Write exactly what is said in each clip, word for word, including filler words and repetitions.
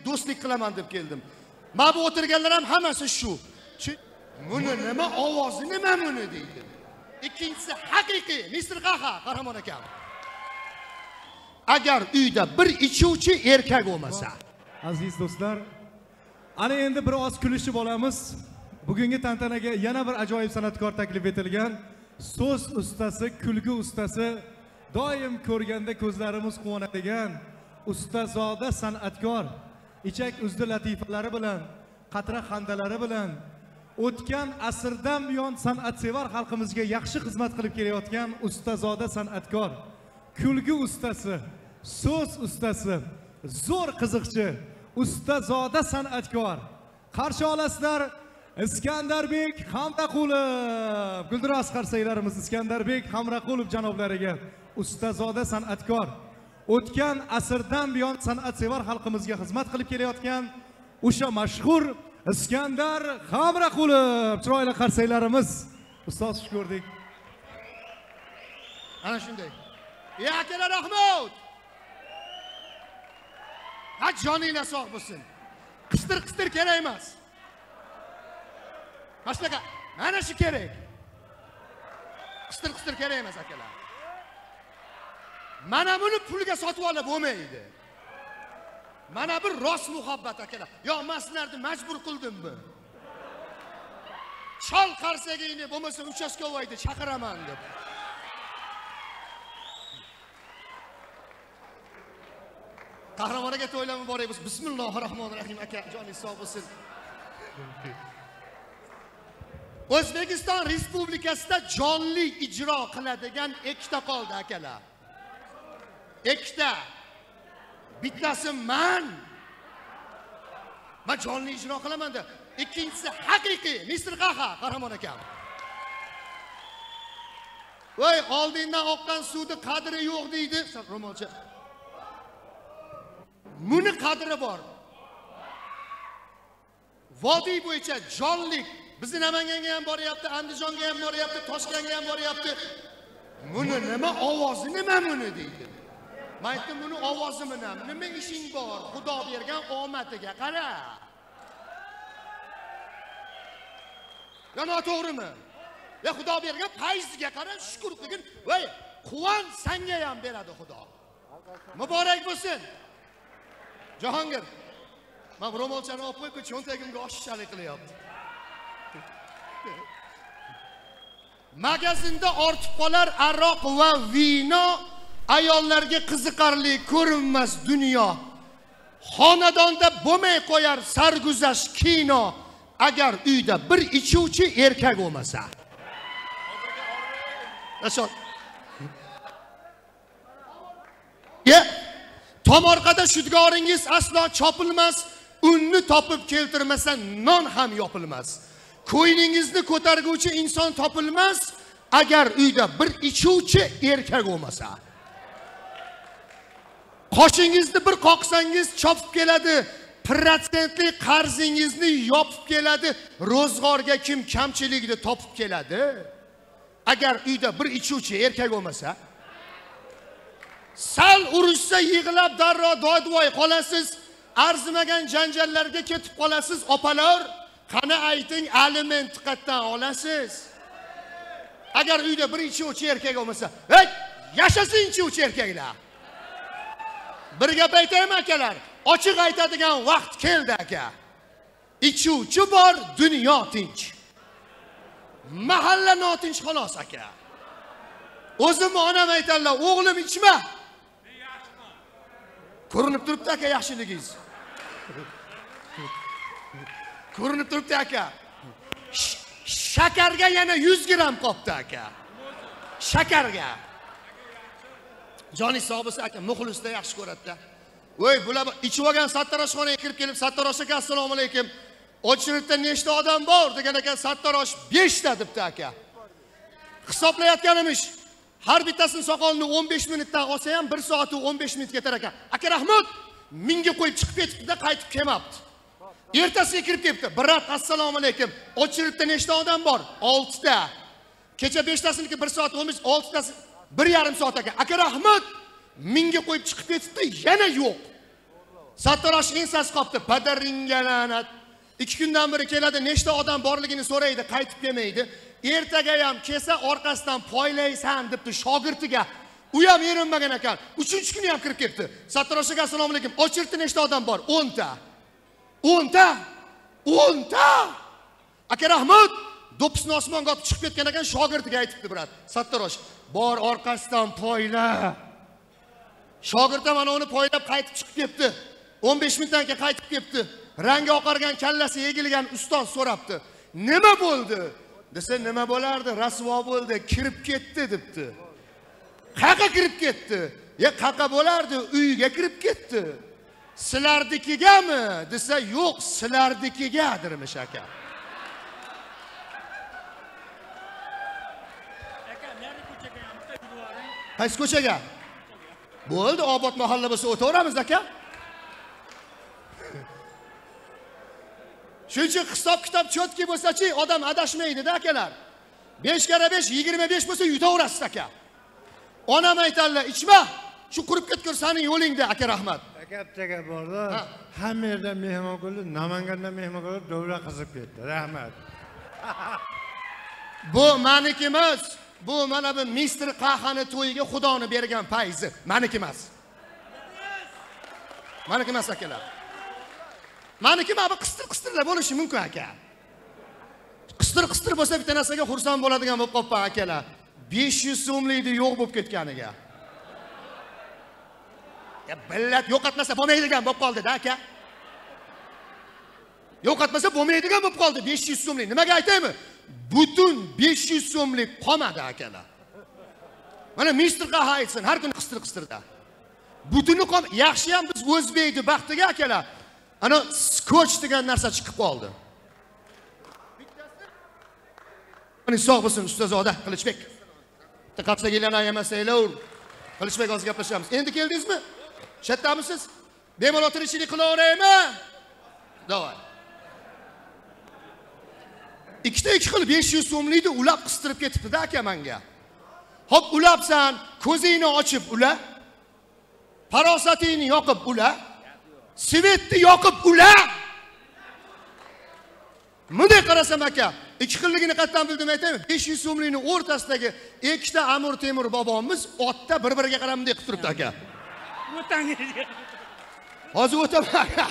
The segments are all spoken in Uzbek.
do'stlik qilaman deb keldim. Mana bu o'tirganlar ham hammasi shu. Buni nima ovozi nima buni deydi. Ikkinchisi haqiqiy mister Qaha Qahramon akam. Agar uyda bir ichuvchi erkak bo'lmasa. Aziz do'stlar, ana endi bir oz kulishib olamiz. Bugungi tantanaga yana bir ajoyib san'atkor taklif etilgan. So'z ustasi, kulgi ustasi, doim ko'rganda ko'zlarimiz quvonadigan ustazoda san'atkor, ichak uzdi latifalari bilan, qatra xandalari bilan o'tgan asrdan buyon san'atsevar xalqimizga yaxshi xizmat qilib kelayotgan ustazoda san'atkor, kulgi ustasi, so'z ustasi, zo'r qiziqchi, ustazoda san'atkor. Qarshi olasizlar Iskandarbek Hamraqulov. Guldiroz qarsaklarimiz Iskandarbek Hamraqulov janoblariga ustazoda san'atkor, o'tgan asrdan buyon san'atsevar xalqimizga xizmat qilib kelayotgan o'sha mashhur Iskandar Hamraqulov. Chiroyli qarsaklarimiz. Ustoz xush ko'rdik. Ana shunday. Ya akalar rahmat. Ha joninglar sog' bo'lsin. Qistir-qistir kerak emas. Mashlaka, mana shu kerak. Qistir-qistir kerak emas akalar. Mana buni pulga sotib olib bo'lmaydi. Mana bir rost muhabbat akalar. Yo, men sizlarni majbur qildimmi? Chol qarsagingni bo'lmasa uchastkovoyni chaqiraman deb. Qahramon aka to'ylab muborak bo'lsin. Bismillahirrohmanirrohim aka, joningiz sog' bo'lsin. O'zbekiston Respublikasida jonli ijro qiladigan ikkita qoldi akalar. Ikkita. Bittasi men. Men jonli ijro qilaman deb. Ikkinchisi haqiqiy mister Qaha Qahramon akam. Voy, oldindan oqqan suvni qadri yo'q deydi. Ro'molcha. Buni qadri bor. Vodiy bo'yicha jonlik bizni Namanganga ham boryapti, Andijonga ham boryapti, Toshkentga ham boryapti. Buni nima ovozi nima buni deydi. Men aytdim, buni ovozi nima? Nima ishing bor? Xudo bergan omadiga qara. Ya noto'g'rimi? Ya Xudo bergan fayziga qara, shukr qilgin. Voy, quvon senga ham beradi Xudo. Muborak bo'lsin. Jahongir, men ro'molchani olib qo'yib, cho'ntagimga oshishalik qilyapti. Magazinda ortib qolar aroq va vino, ayollarga qiziqarli ko'rinmas dunyo. Xonadonda bo'lmay qo'yar sarguzash kino, agar uyda bir ichuvchi erkak bo'lmasa. Rashod. Ya, tomorqada shudgoringiz aslo chopilmas, unni topib keltirmasa non ham yopilmas. Ko'yningizni ko'targuvchi inson topilmas, agar uyda bir ichuvchi erkak bo'lmasa. Qoshingizni bir qoqsangiz chopib keladi, protsentli qarzingizni yopib keladi, ro'zg'orga kim kamchilikni topib keladi. Agar uyda bir ichuvchi erkak bo'lmasa, sal urushsa yig'lab darro dodvoy qolasiz, arzimagan janjallarga ketib qolasiz, opalar. Qani ayting, aliment qatdan olasiz. Agar uyda bir ichuvchi erkak bo'lmasa, "Ey, yashasin ichuvchi erkaklar." Bir gap aytaymi akalar? Ochiq aytadigan vaqt keldi aka. Ichuvchi bor, dunyo tinch. Mahalla notinch xolos aka. O'zim onam aytadilar, "O'g'lim ichma." Ko'rinib turibdi aka yaxshiligingiz. Ko'rinib turibdi aka. Shakarga yana yuz gram qopti aka. Shakarga. Joningiz sog' bo'lsin aka, muxlislar yaxshi ko'radi-da. Voy, bular ichib olgan sartaroshxonaga kirib kelib, "Sartarosh aka, assalomu alaykum. Ochiribda nechta odam bor?" degan ekan, "Sartarosh besh ta" debdi aka. Hisoblayotganimiz, har bittasini soqolini o'n besh minutdan olsa ham bir soat va o'n besh minut ketar ekan. Aka rahmat, menga qo'yib chiqib ketibdi-da, qaytib kelmabdi. Ertasiga kirib kelibdi. "Brat, assalomu alaykum. Ochiribda nechta odam bor?" olti ta. Kecha besh tasiniki bir soat o'n besh, olti tasi bir yarim soat ekan. "Aka rahmat, menga qo'yib chiqib ketibdi, yana yo'q." Sartarosh ensasi qopdi, padaringga la'nat. ikki kundan beri keladi, nechta odam borligini so'raydi, qaytib kelmaydi. Ertaga ham kelsa orqasidan poylaysan debdi shogirdiga. U ham erinmagan ekan. uchinchi kuni ham kirib ketdi. Sartarosh aka, assalomu alaykum. Ochirtdi, nechta odam bor? o'n ta. o'n ta. o'n ta. Aka rahmat. Do'ppisni osmonga otib chiqib ketgan ekan, shogirdiga aytibdi, brat. Sartarosh, bor orqasidan poyla. Shogird ham mana uni poylab qaytib chiqib ketdi. o'n besh minutdan keyin qaytib ketdi. Rangi oqargan, kallasi egilgan ustoz so'rabdi. Nima bo'ldi? Desa, nima bo'lardi? Rasvo bo'ldi, kirib ketdi debdi. Qaqa kirib ketdi. Ya qaqa bo'lardi, uyga kirib ketdi. Sizlarnikigami? Desa, yo'q, sizlarnikiga dirmish aka. Qaysi ko'chaga? Bo'ldi, Obod mahalla bo'lsa o'taveramiz aka. Shuncha hisob kitob chotki bo'lsa-chi, odam adashmaydi-da akalar. besh kara besh yigirma besh bo'lsa yutaverasiz aka. Onam aytadilar, ichma, shu qurib ketgur sening yo'lingda aka rahmat. Akattaga bordi. Hamma yerdan mehmon keldi, Namangandan mehmon keldi, davra qizib ketdi. Rahmat. Bu meniki emas. Bu mana bu mister Qahani to'yiga Xudoni bergan fayzi. Meniki emas. Meniki emas akalar. Meniki mana bu qistir-qistirlar bo'lishi mumkin aka. Qistir-qistir bo'lsa bitta narsaga xursand bo'ladigan bo'lib qopman akalar. besh yuz so'mlikni yo'q bo'lib ketganiga. Ya billat yo'qotmasa bo'lmaydigan bo'lib qoldi-da aka. Yo'qotmasa bo'lmaydigan bo'lib qoldi besh yuz so'mlik. Nimaga aytaymi? Butun besh yuz so'mlik qolmadi akalar. Mana mister Qaha aytsin, har kuni qistir-qistirda. Butuni qoldi. Yaxshi ham biz O'zbekni baxtiga akalar. Ana skoch degan narsa chiqib qoldi. Mana sog' bo'lsin ustozoda Qilichbek. Diqqatliginglarni ayamasanglar. Qilichbek hozir gaplashamiz. Endi keldingizmi? Shattamisiz? Bemalol o'tirishlik qilaveraymi? Davay. Ikkita ikki xil besh yuz so'mlikni ulab qistirib ketibdi-da aka menga. Hop, ulabsan, ko'zingni ochib ula. Farosatingni yoqib ula. Svetni yoqib ula. Bunday qarasam aka, ikki xilligini qatdan bildim aytaymi? besh yuz so'mlikning o'rtasidagi ikkita Amir Temur bobomiz otda bir-biriga qarab bunday qilib turibdi aka. O'tangiz. Hozir o'taman aka.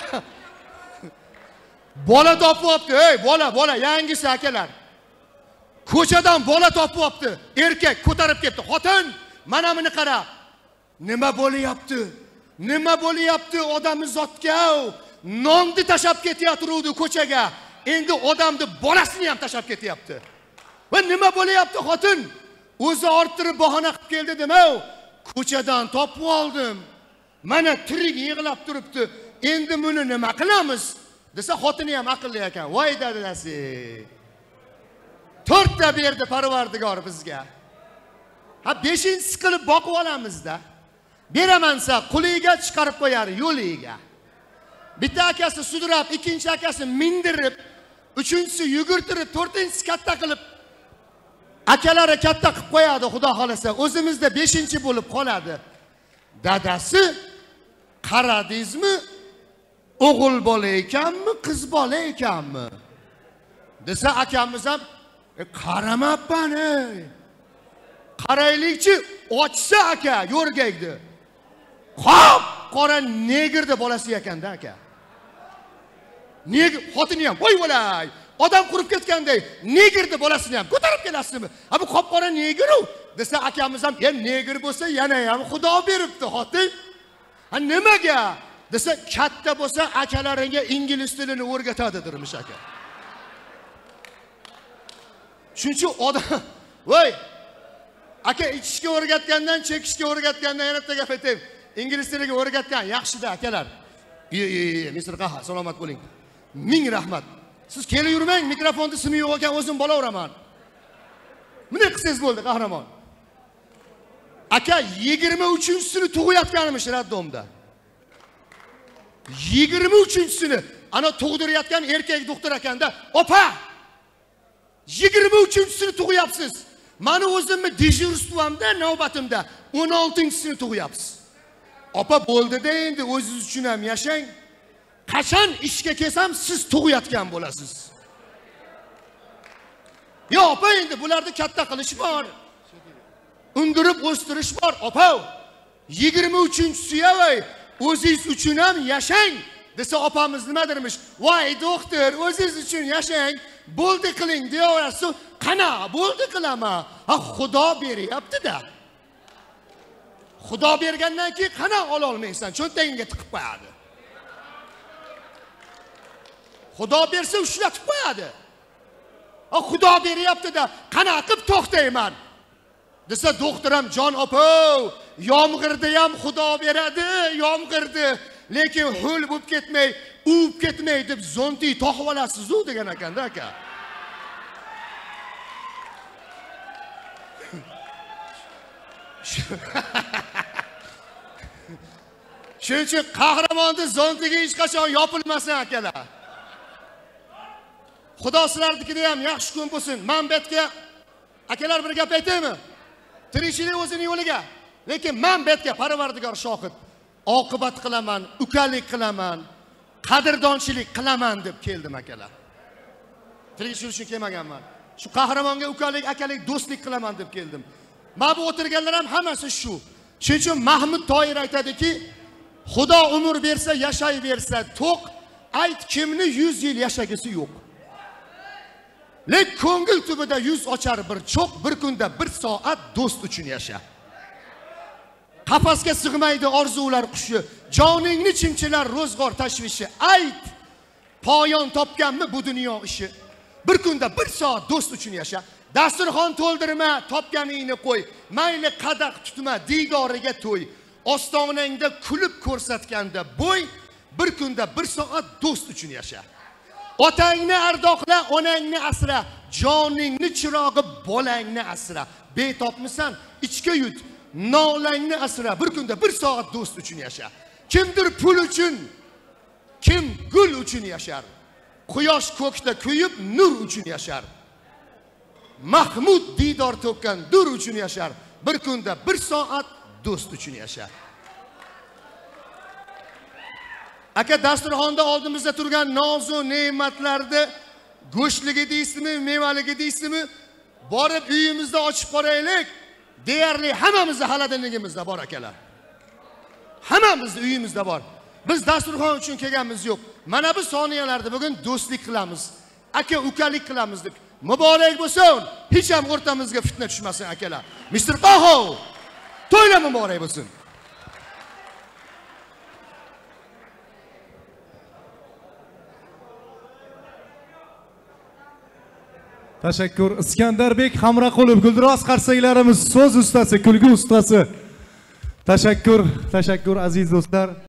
Bola topib olibdi, ey, bola, bola, yangisi akalar. Ko'chadan bola topib olibdi. Erkak ko'tarib ketdi. Xotin, mana buni qara. Nima bo'lyapti? Nima bo'lyapti odamni zotga? Nonni tashab ketyapti ko'chaga. Endi odamni bolasini ham tashab ketyapti. Va nima bo'lyapti xotin? O'zi orttirib bahona qilib keldi dema-u. Ko'chadan topib oldim. Mana tirik yig'lab turibdi. Endi buni nima qilamiz? Desa xotini ham aqlli ekan. Voy dadasi. to'rtta berdi Parvardigor bizga. Ha beshinchisi qilib boqib olamiz-da. Beramansa quliga chiqarib qo'yar yo'liga. Bitta akasi sudrab, ikkinchi akasi mindirib, uchinchisi yugurtirib, to'rtinchisi katta qilib akalari katta qilib qo'yadi, xudo xolasa. O'zimizda beshinchi bo'lib qoladi. Dadasi qaradingizmi? O'g'il bola ekanmi, qiz bola ekanmi? Desa akamiz ham e, qaramabman ey. Qaraylikchi, ochsa aka yo'rgaydi. Qop, qora negirdi bolasi ekanda aka. Negir xotini ham, voy volay. Odam qurib ketganday, negirdi bolasini ham ko'tarib kelasizmi? Ha bu qop qora negir u. Desa akamiz ham, "Ya negir bo'lsa, yana ham Xudo beribdi, xotin." Ha nimaga? Desa katta bo'lsa akalaringa ingliz tilini o'rgatadi dirmish aka. Shuncha odam, voy aka ichishga o'rgatgandan chekishga o'rgatgandan yana bitta gap aytayim. Ingliz tiliga o'rgatgan yaxshi-da akalar. Ye, ye, ye, mister Qaha, salomat bo'ling. Ming rahmat. Siz kelib yurmang, mikrofonni simi yo'q ekan, o'zim bolaveraman. Bunday qilsangiz bo'ldi, qahramon. Aka yigirma uchinchisini tug'ayotganimiz Raddomda. yigirma uchinchisini ana tug'dirayotgan erkak doktor ekanda, "Opa! yigirma uchinchisini tug'yapsiz. Meni o'zimni dejurstuvamda, navbatimda o'n oltinchisini tug'yapsiz. Opa bo'ldi-da, endi o'zingiz uchun ham yashang. qachon ishga kelsam siz tug'yotgan bo'lasiz. Yo, opa, endi bularni katta qilish bor. Undirib o'stirish bor, opa. yigirma uchinchisi voy, o'zingiz uchun ham yashang desa opamiz nima dermish? Voy doktor, o'zingiz uchun yashang, bo'ldi qiling deyaverasiz. Qana, bo'ldi qilaman. Ha, Xudo beryapti-da. Xudo bergandan keyin qana ola olmaysan, cho'ntagingga tiqib qo'yadi. Xudo bersa ushlatib qo'yadi. Ha, Xudo beryapti-da, qana qilib to'xtayman desa doktor ham, jon opa, yomg'irda ham Xudo beradi, yomg'irda, lekin ho'l bo'lib ketmay, uvib ketmay deb zonti tog'ib olasiz-ku degan ekanda aka. Shuning uchun qahramonni zontiga hech qachon yopilmasin akalar. Xudo sizlarnikida ham yaxshi kun bo'lsin. Men bu yerga akalar bir gap aytaymi? Tirikchilik o'zining yo'liga. Lekin men bu yerga Parvardigor shohid, oqibat qilaman, ukalik qilaman, qadrdonchilik qilaman deb keldim akalar. Tirikchilik uchun kelmaganman. Shu qahramonga ukalik, akalik, do'stlik qilaman deb keldim. Mana bu o'tirganlar ham hammasi shu. Shuning uchun Mahmud Toyir aytadiki, Xudo umr bersa, yashayversa to'q, ayt kimni yuz yil yashagisi yo'q. Lek ko'ngil tubida yuz ochar bir cho'q, bir kunda bir soat do'st uchun yasha. Qafasga sig'maydi orzular qushi, joningni chimchilar ro'zg'or tashvishi. Ayt, poyon topganmi bu dunyo ishi? Bir kunda bir soat do'st uchun yasha. Dasturxon to'ldirma, topganingni qo'y. Mayli qadaq tutma, diydoriga to'y. Ostonangda kulib ko'rsatganda bo'y, bir kunda bir soat do'st uchun yasha. Otangni ardoqla, onangni asra, joningni chirog'i bolangni asra. Betopmisan, ichga yut, nolangni asra, bir kunda bir soat do'st uchun yasha. Kimdir pul uchun, kim gul uchun yashar. Quyosh ko'kda kuyib nur uchun yashar. Mahmud diydor to'kkan dur uchun yashar. Bir kunda bir soat do'st uchun yashar. Aka, dasturxonda oldimizda turgan nozu ne'matlarni go'shtligi deysizmi, mevaligi deysizmi, borib uyimizda ochib qoraylik. Deyarli hammamizda xalodilligimizda bor akalar. Hammamizda uyimizda bor. Biz dasturxon uchun kelganimiz yo'q. Mana bu soniyalarda bugun do'stlik qilamiz. Aka, ukalik qilamiz deb. Muborak bo'lsin. Hech ham o'rtamizga fitna tushmasin akalar. mister Qoho, to'ylar muborak bo'lsin. Tashakkur Iskandarbek Hamraqulov, Guldiroz qarsaklarimiz, so'z ustasi, kulgu ustasi. Tashakkur, tashakkur aziz do'stlar.